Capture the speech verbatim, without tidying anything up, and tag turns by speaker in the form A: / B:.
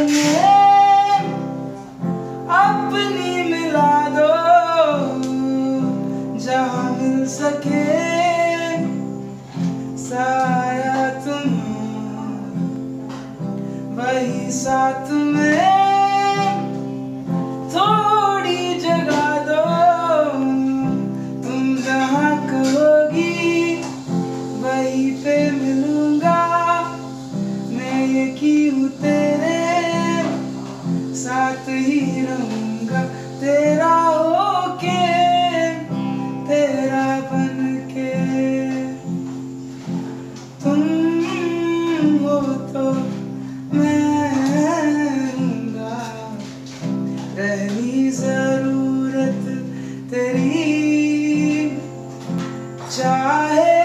A: में अपनी मिला दो, जहाँ मिल सके साया तुम वही साथ में। थोड़ी जगह दो, तुम जहाँ कहोगी वहीं पे मिलूंगा। मैं यकी हूँ तेरे साथ ही रहूंगा, तेरा होके तेरा बन के। तुम हो तो मैं रहूंगा, रहनी जरूरत तेरी चाहे